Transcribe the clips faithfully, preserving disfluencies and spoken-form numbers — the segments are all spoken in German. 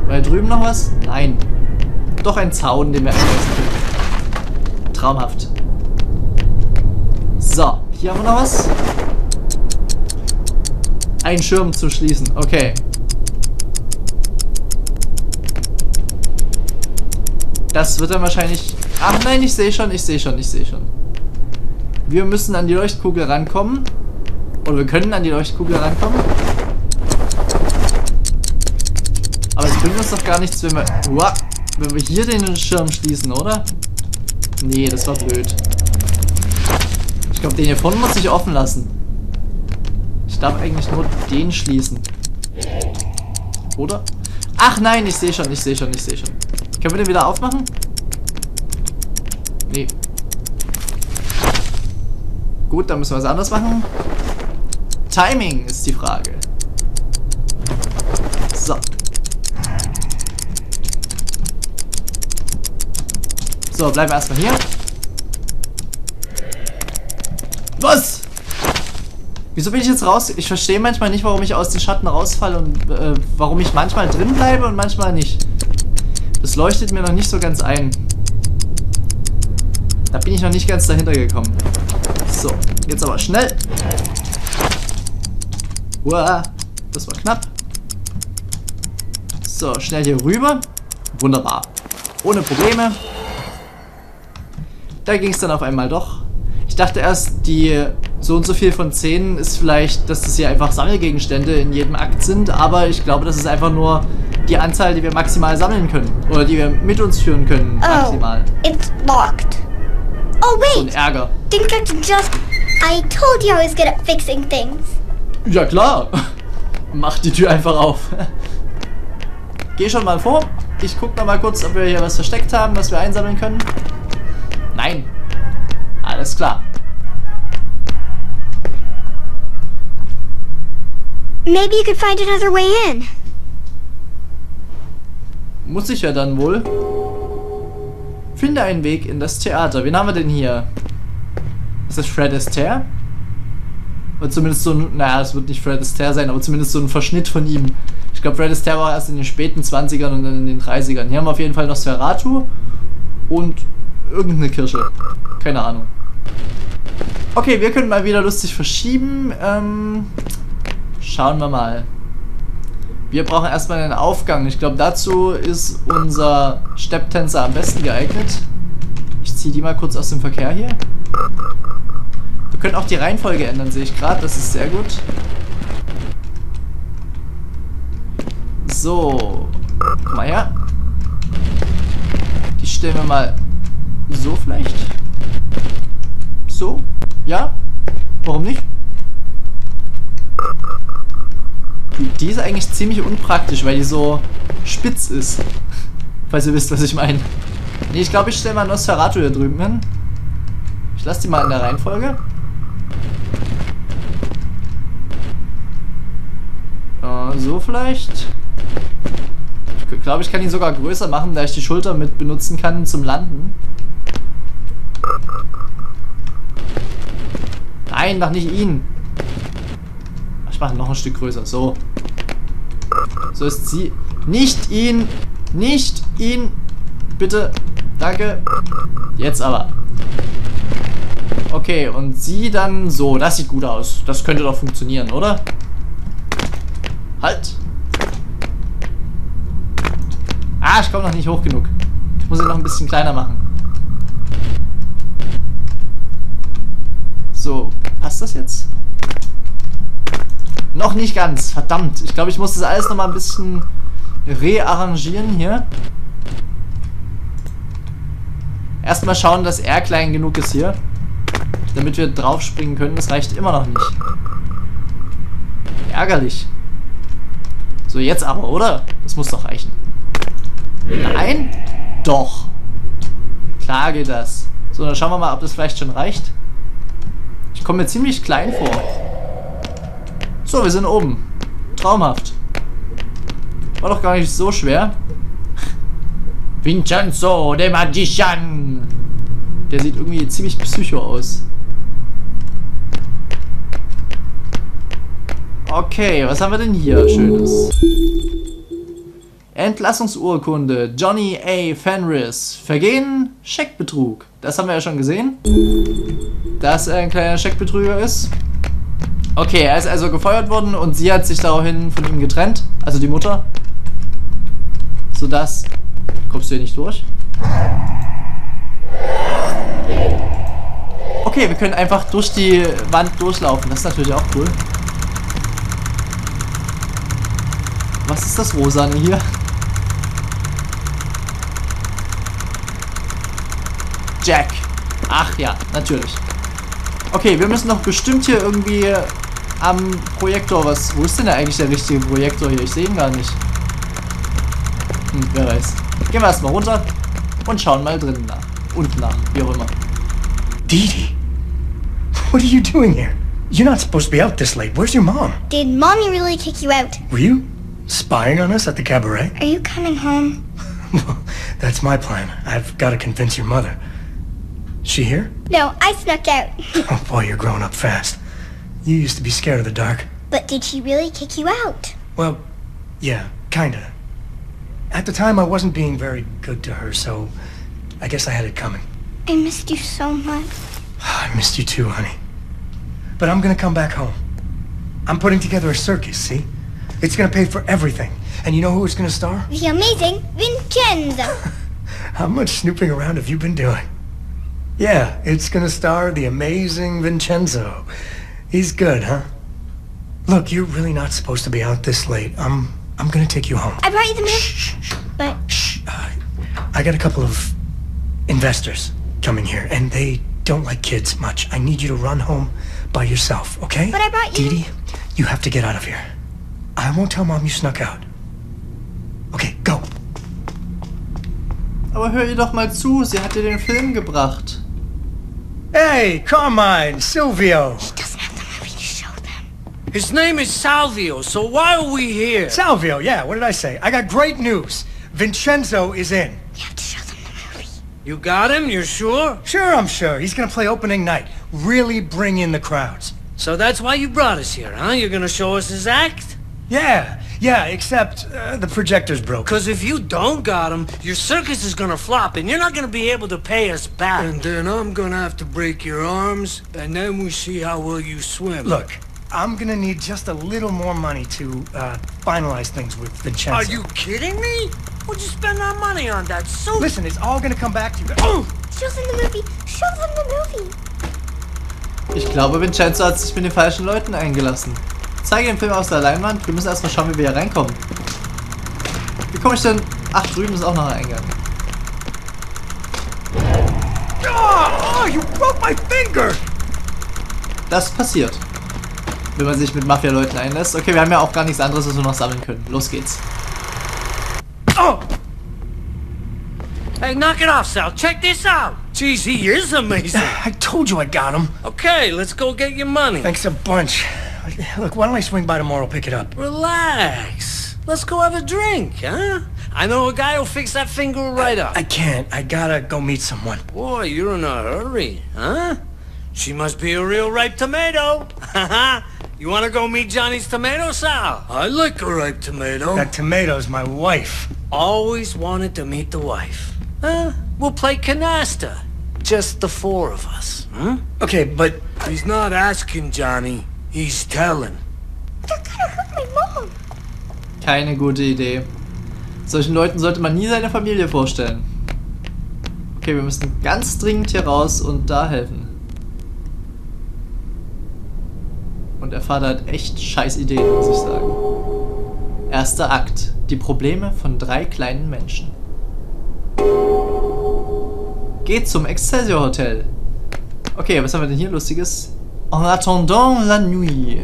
War hier drüben noch was? Nein. Doch ein Zaun, den wir einreißen können. Traumhaft. So, hier haben wir noch was. Ein Schirm zu schließen. Okay. Das wird dann wahrscheinlich... Ach nein, ich sehe schon, ich sehe schon, ich sehe schon. Wir müssen an die Leuchtkugel rankommen. Oder wir können an die Leuchtkugel rankommen. Aber es bringt uns doch gar nichts, wenn wir... Uah, wenn wir hier den Schirm schließen, oder? Nee, das war blöd. Ich glaube, den hier vorne muss ich offen lassen. Ich darf eigentlich nur den schließen. Oder? Ach nein, ich sehe schon, ich sehe schon, ich sehe schon. Können wir den wieder aufmachen? Nee. Gut, dann müssen wir was anderes machen. Timing ist die Frage. So. So, bleiben wir erstmal hier. Was? Wieso bin ich jetzt raus? Ich verstehe manchmal nicht, warum ich aus den Schatten rausfalle und äh, warum ich manchmal drin bleibe und manchmal nicht. Das leuchtet mir noch nicht so ganz ein. Da bin ich noch nicht ganz dahinter gekommen. So, jetzt aber schnell. Uah, das war knapp. So, schnell hier rüber. Wunderbar. Ohne Probleme. Da ging es dann auf einmal doch. Ich dachte erst, die so und so viel von zehn ist vielleicht, dass das hier einfach Sammelgegenstände in jedem Akt sind, aber ich glaube, das ist einfach nur die Anzahl, die wir maximal sammeln können. Oder die wir mit uns führen können, maximal. Oh, it's locked. Oh wait! So ein Ärger. Think I can just... I told you I was good at fixing things. Ja klar. Mach die Tür einfach auf. Geh schon mal vor. Ich guck noch mal kurz, ob wir hier was versteckt haben, was wir einsammeln können. Nein. Alles klar. Maybe you could find another way in. Muss ich ja dann wohl. Finde einen Weg in das Theater. Wen haben wir denn hier? Ist das Fred Astaire? Oder zumindest so ein... Naja, es wird nicht Fred Astaire sein, aber zumindest so ein Verschnitt von ihm. Ich glaube, Fred Astaire war erst in den späten zwanzigern und dann in den dreißigern. Hier haben wir auf jeden Fall Nosferatu und irgendeine Kirche. Keine Ahnung. Okay, wir können mal wieder lustig verschieben. Ähm, schauen wir mal. Wir brauchen erstmal einen Aufgang. Ich glaube, dazu ist unser Stepptänzer am besten geeignet. Ich ziehe die mal kurz aus dem Verkehr hier. Wir können auch die Reihenfolge ändern, sehe ich gerade. Das ist sehr gut. So. Komm mal her. Die stellen wir mal so vielleicht. So. Ja. Warum nicht? Die ist eigentlich ziemlich unpraktisch, weil die so spitz ist. Falls ihr wisst, was ich meine. Nee, ich glaube, ich stelle mal Nosferatu hier drüben hin. Ich lasse die mal in der Reihenfolge. Äh, so vielleicht. Ich glaube, ich kann ihn sogar größer machen, da ich die Schulter mit benutzen kann zum Landen. Nein, mach nicht ihn. Ich mache noch ein Stück größer. So. So ist sie. Nicht ihn. Nicht ihn. Bitte. Danke. Jetzt aber. Okay, und sie dann so. Das sieht gut aus. Das könnte doch funktionieren, oder? Halt. Ah, ich komme noch nicht hoch genug. Ich muss ihn noch ein bisschen kleiner machen. So. Passt das jetzt? Noch nicht ganz. Verdammt. Ich glaube, ich muss das alles noch mal ein bisschen rearrangieren hier. Erstmal schauen, dass er klein genug ist hier. Damit wir drauf springen können. Das reicht immer noch nicht. Ärgerlich. So, jetzt aber, oder? Das muss doch reichen. Nein? Doch. Klar geht das. So, dann schauen wir mal, ob das vielleicht schon reicht. Ich komme mir ziemlich klein vor. So, wir sind oben. Traumhaft. War doch gar nicht so schwer. Vincenzo, der Magician. Der sieht irgendwie ziemlich psycho aus. Okay, was haben wir denn hier Schönes? Entlassungsurkunde. Johnny A. Fenris. Vergehen, Scheckbetrug. Das haben wir ja schon gesehen. Dass er ein kleiner Scheckbetrüger ist. Okay, er ist also gefeuert worden und sie hat sich daraufhin von ihm getrennt. Also die Mutter. Sodass... Kommst du hier nicht durch? Okay, wir können einfach durch die Wand durchlaufen. Das ist natürlich auch cool. Was ist das Rosane hier? Jack. Ach ja, natürlich. Okay, wir müssen doch bestimmt hier irgendwie am Projektor was... Wo ist denn da eigentlich der richtige Projektor hier? Ich sehe ihn gar nicht. Hm, wer weiß. Gehen wir erstmal runter und schauen mal drinnen nach. Unten nach, wie auch immer. Dee Dee, what are you doing here? You're not supposed to be out this late. Where's your mom? Did Mommy really kick you out? Were you spying on us at the cabaret? Are you coming home? Well, that's my plan. I've got to convince your mother. Is she here? No, I snuck out. Oh boy, you're growing up fast. You used to be scared of the dark. But did she really kick you out? Well, yeah, kinda. At the time, I wasn't being very good to her, so I guess I had it coming. I missed you so much. I missed you too, honey. But I'm gonna come back home. I'm putting together a circus, see? It's gonna pay for everything. And you know who it's gonna star? The amazing Vincenzo. How much snooping around have you been doing? Yeah, it's gonna star the amazing Vincenzo. He's good, huh? Look, you're really not supposed to be out this late. I'm I'm gonna take you home. I brought you the milk. Shh, shh, shh. But Shh. Uh, I got a couple of investors coming here, and they don't like kids much. I need you to run home by yourself, okay? But I brought you... Dee Dee, you have to get out of here. I won't tell Mom you snuck out. Okay, go. Aber hör ihr doch mal zu, sie hat dir den Film gebracht. Hey, Carmine, Silvio. He doesn't have the movie to show them. His name is Salvio, so why are we here? Salvio, yeah, what did I say? I got great news. Vincenzo is in. You have to show them the movie. You got him, you're sure? Sure, I'm sure. He's gonna play opening night. Really bring in the crowds. So that's why you brought us here, huh? You're gonna show us his act? Yeah, yeah, except uh, the projector's broke. Because if you don't got him, your circus is gonna flop, and you're not gonna be able to pay us back. And then I'm gonna have to break your arms, and then we see how well you swim. Look, I'm gonna need just a little more money to uh, finalize things with Vincenzo. Are you kidding me? What'd you spend our money on? That soup? Listen, it's all gonna come back to you. Oh! Show them the movie. Show them the movie. Ich glaube, Vincenzo hat sich mit den falschen Leuten eingelassen. Zeige den Film aus der Leinwand. Wir müssen erstmal schauen, wie wir hier reinkommen. Wie komme ich denn... Ach, drüben ist auch noch ein Eingang. Oh, oh, you broke my finger! Das passiert. Wenn man sich mit Mafia-Leuten einlässt. Okay, wir haben ja auch gar nichts anderes, was wir noch sammeln können. Los geht's. Oh! Hey, knock it off, Sal. Check this out. Jeez, he is amazing. I told you I got him. Okay, let's go get your money. Thanks a bunch. Look, why don't I swing by tomorrow, pick it up? Relax. Let's go have a drink, huh? I know a guy who'll fix that finger right up. I can't. I gotta go meet someone. Boy, you're in a hurry, huh? She must be a real ripe tomato. You wanna go meet Johnny's tomato, Sal? I like a ripe tomato. That tomato's my wife. Always wanted to meet the wife. Huh? We'll play canasta. Just the four of us, huh? Okay, but... He's not asking, Johnny. He's telling. They're gonna hurt my mom. Keine gute Idee. Solchen Leuten sollte man nie seine Familie vorstellen. Okay, wir müssen ganz dringend hier raus und da helfen. Und der Vater hat echt scheiß Ideen, muss ich sagen. Erster Akt. Die Probleme von drei kleinen Menschen. Geht zum Excelsior Hotel. Okay, was haben wir denn hier Lustiges? En attendant la nuit.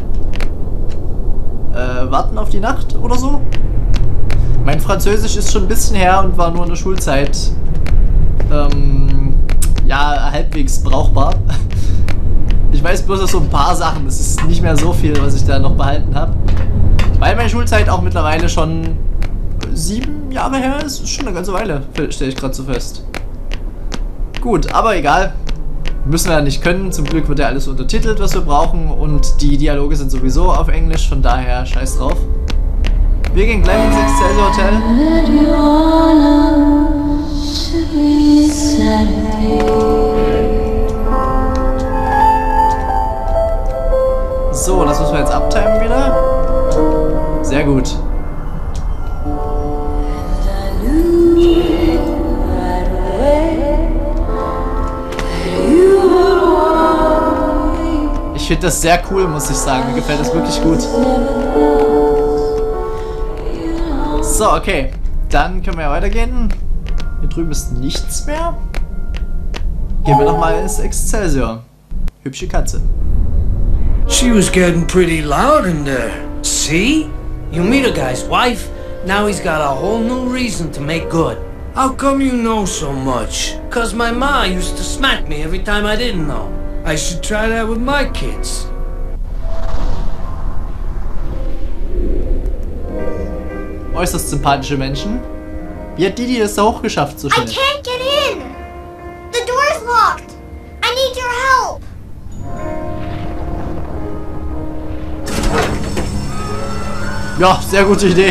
Äh, warten auf die Nacht oder so? Mein Französisch ist schon ein bisschen her und war nur in der Schulzeit ähm, ja, halbwegs brauchbar. Ich weiß bloß noch so ein paar Sachen. Das ist nicht mehr so viel, was ich da noch behalten habe. Weil meine Schulzeit auch mittlerweile schon sieben Jahre her ist. Ist schon eine ganze Weile, stelle ich gerade so fest. Gut, aber egal. Müssen wir ja nicht können. Zum Glück wird ja alles untertitelt, was wir brauchen. Und die Dialoge sind sowieso auf Englisch. Von daher scheiß drauf. Wir gehen gleich ins Excelsior Hotel. So, das müssen wir jetzt abtimen wieder. Sehr gut. Ich finde das sehr cool, muss ich sagen. Mir gefällt das wirklich gut. So, okay. Dann können wir ja weitergehen. Hier drüben ist nichts mehr. Gehen wir nochmal ins Excelsior. Hübsche Katze. She was getting pretty loud in there. See? You meet a guy's wife, now he's got a whole new reason to make good. How come you know so much? Cause my ma used to smack me every time I didn't know. I should try that with my kids. Äußerst sympathische Menschen. Wie hat Didi es da hochgeschafft so I schnell? can't get in. The door's locked. I need your help. Ja, sehr gute Idee.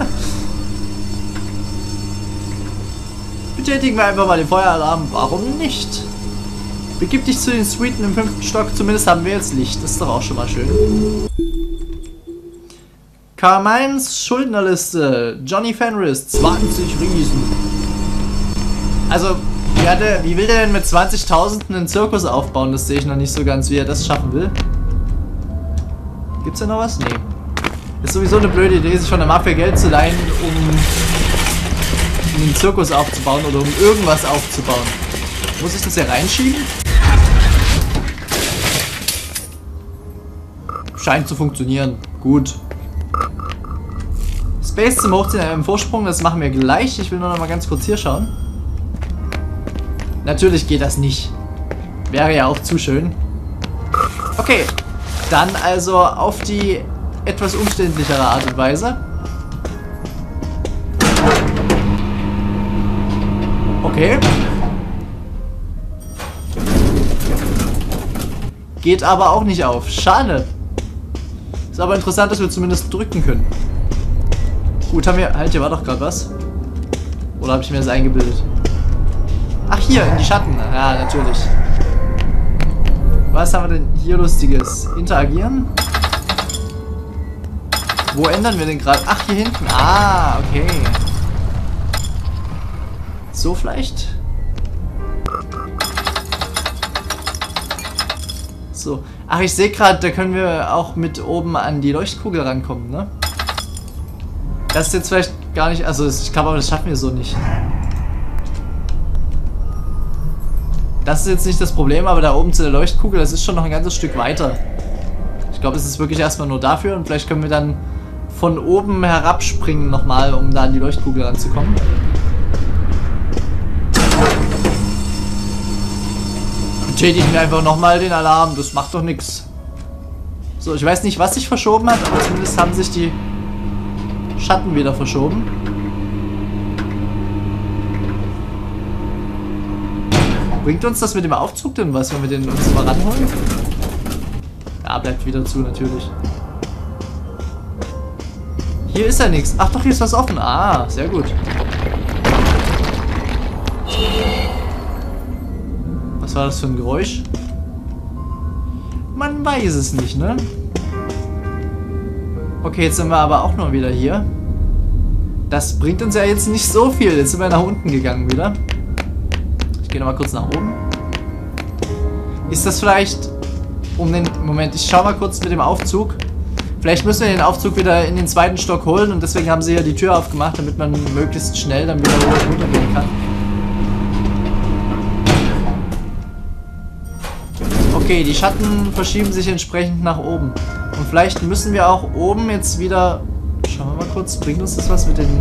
Betätigen wir einfach mal den Feueralarm. Warum nicht? Begib dich zu den Suiten im fünften Stock. Zumindest haben wir jetzt Licht. Das ist doch auch schon mal schön. Carmines Schuldnerliste. Johnny Fenris, zwanzig Riesen. Also, wie, hat er, wie will der denn mit zwanzigtausend einen Zirkus aufbauen? Das sehe ich noch nicht so ganz, wie er das schaffen will. Gibt's da noch was? Nee. Ist sowieso eine blöde Idee, sich von der Mafia Geld zu leihen, um einen Zirkus aufzubauen oder um irgendwas aufzubauen. Muss ich das hier reinschieben? Scheint zu funktionieren. Gut. Space zum Hochziehen im Vorsprung, das machen wir gleich. Ich will nur noch mal ganz kurz hier schauen. Natürlich geht das nicht. Wäre ja auch zu schön. Okay. Dann also auf die etwas umständlichere Art und Weise. Okay. Geht aber auch nicht auf. Schade. Ist aber interessant, dass wir zumindest drücken können. Gut, haben wir... Halt, hier war doch gerade was. Oder habe ich mir das eingebildet? Ach, hier, in die Schatten. Ja, natürlich. Was haben wir denn hier Lustiges? Interagieren? Wo ändern wir denn gerade? Ach, hier hinten. Ah, okay. So vielleicht? So. Ach, ich sehe gerade, da können wir auch mit oben an die Leuchtkugel rankommen, ne? Das ist jetzt vielleicht gar nicht... Also, ich glaube, aber das schaffen wir so nicht. Das ist jetzt nicht das Problem, aber da oben zu der Leuchtkugel, das ist schon noch ein ganzes Stück weiter. Ich glaube, es ist wirklich erstmal nur dafür und vielleicht können wir dann von oben herabspringen nochmal, um da an die Leuchtkugel ranzukommen. Betätigen wir einfach nochmal den Alarm, das macht doch nichts. So, ich weiß nicht, was sich verschoben hat, aber zumindest haben sich die Schatten wieder verschoben. Bringt uns das mit dem Aufzug denn was, wenn wir den uns mal ranholen? Ja, bleibt wieder zu, natürlich. Hier ist ja nichts. Ach doch, hier ist was offen. Ah, sehr gut. Was war das für ein Geräusch? Man weiß es nicht, ne? Okay, jetzt sind wir aber auch nur wieder hier. Das bringt uns ja jetzt nicht so viel. Jetzt sind wir nach unten gegangen wieder. Ich gehe nochmal kurz nach oben. Ist das vielleicht... Um den... Moment, ich schau mal kurz mit dem Aufzug. Vielleicht müssen wir den Aufzug wieder in den zweiten Stock holen und deswegen haben sie ja die Tür aufgemacht, damit man möglichst schnell dann wieder runtergehen kann. Okay, die Schatten verschieben sich entsprechend nach oben. Und vielleicht müssen wir auch oben jetzt wieder... Schauen wir mal kurz, bringt uns das was mit den...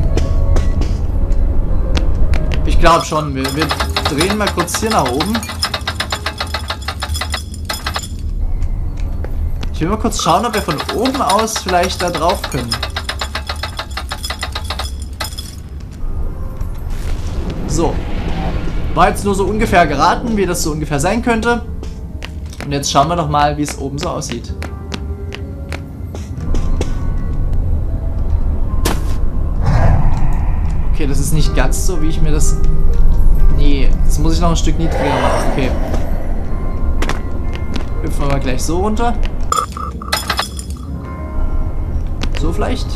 Ich glaube schon, wir, wir drehen mal kurz hier nach oben. Ich will mal kurz schauen, ob wir von oben aus vielleicht da drauf können. So. War jetzt nur so ungefähr geraten, wie das so ungefähr sein könnte. Und jetzt schauen wir doch mal, wie es oben so aussieht. Okay, das ist nicht ganz so, wie ich mir das... Nee, das muss ich noch ein Stück niedriger machen. Okay. Hüpfen wir mal gleich so runter. So vielleicht?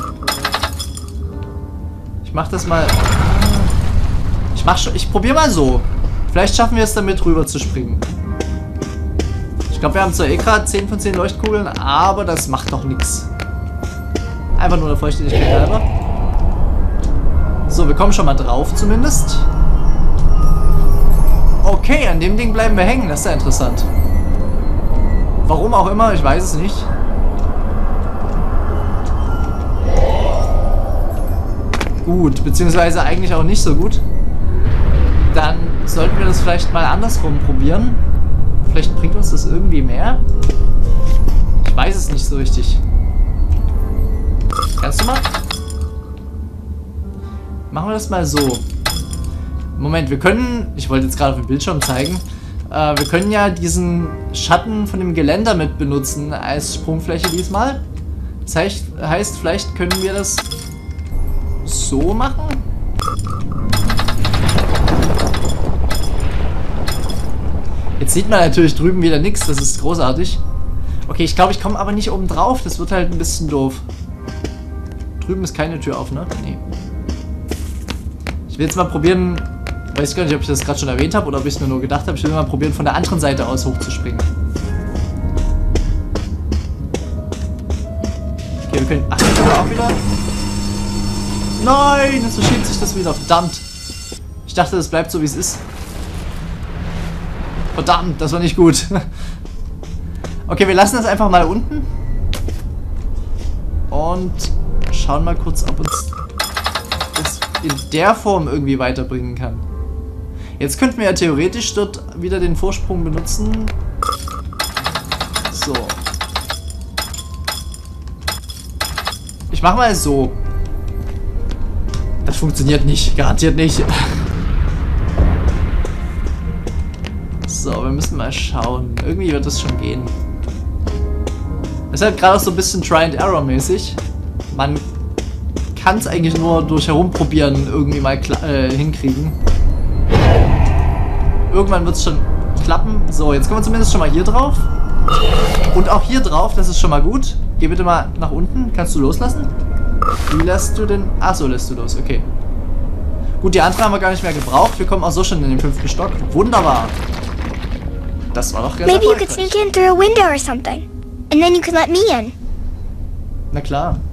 Ich mach das mal... Ich mach schon... Ich probiere mal so. Vielleicht schaffen wir es damit rüber zu springen. Ich glaube, wir haben zwar eh gerade zehn von zehn Leuchtkugeln, aber das macht doch nichts. Einfach nur der Vollständigkeit halber. So, wir kommen schon mal drauf zumindest. Okay, an dem Ding bleiben wir hängen. Das ist ja interessant. Warum auch immer, ich weiß es nicht. Gut, beziehungsweise eigentlich auch nicht so gut. Dann sollten wir das vielleicht mal andersrum probieren. Vielleicht bringt uns das irgendwie mehr. Ich weiß es nicht so richtig. Kannst du mal? Machen wir das mal so. Moment, wir können... Ich wollte jetzt gerade auf dem Bildschirm zeigen. Äh, wir können ja diesen Schatten von dem Geländer mit benutzen als Sprungfläche diesmal. Das heißt, heißt, vielleicht können wir das so machen. Jetzt sieht man natürlich drüben wieder nichts, das ist großartig. Okay, ich glaube, ich komme aber nicht oben drauf, das wird halt ein bisschen doof. Drüben ist keine Tür auf, ne? Nee. Ich will jetzt mal probieren, weiß gar nicht, ob ich das gerade schon erwähnt habe oder ob ich es mir nur gedacht habe, ich will mal probieren, von der anderen Seite aus hochzuspringen. Okay, wir können... Ach, die Tür auch wieder? Nein, jetzt verschiebt sich das wieder, verdammt. Ich dachte, das bleibt so, wie es ist. Verdammt, das war nicht gut. Okay, wir lassen das einfach mal unten. Und schauen mal kurz, ob uns das in der Form irgendwie weiterbringen kann. Jetzt könnten wir ja theoretisch dort wieder den Vorsprung benutzen. So. Ich mach mal so. Das funktioniert nicht, garantiert nicht. So, wir müssen mal schauen. Irgendwie wird das schon gehen. Es ist halt gerade auch so ein bisschen Try and Error mäßig. Man kann es eigentlich nur durch Herumprobieren irgendwie mal äh, hinkriegen. Irgendwann wird es schon klappen. So, jetzt kommen wir zumindest schon mal hier drauf. Und auch hier drauf, das ist schon mal gut. Geh bitte mal nach unten. Kannst du loslassen? Wie lässt du denn... Achso, lässt du los, okay. Gut, die andere haben wir gar nicht mehr gebraucht. Wir kommen auch so schon in den fünften Stock. Wunderbar. Das war doch ganz Maybe you could sneak in through a window or something. And then you could let me in. Na klar.